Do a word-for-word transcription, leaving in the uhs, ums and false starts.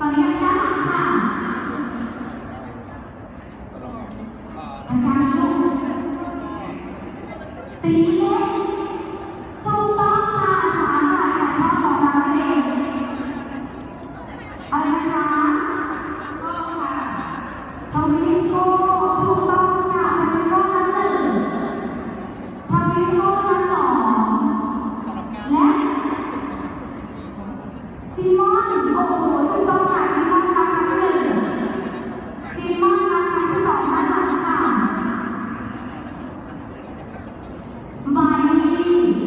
อนนี้ด้านหลังค่ะอาจารย์ลูกตีเล็กถูกต้องค่ะสามบาทจากพ่อของเราเองอะไรนะคะก็ค่ะทวิโซถูกต้องค่ะทวิโซนับหนึ่งทวิโซนับสองและซีมอนโอ้โหถูกต้องค่ะซีมอนนับหนึ่งซีมอนนับที่สองด้านหลังค่ะไมค์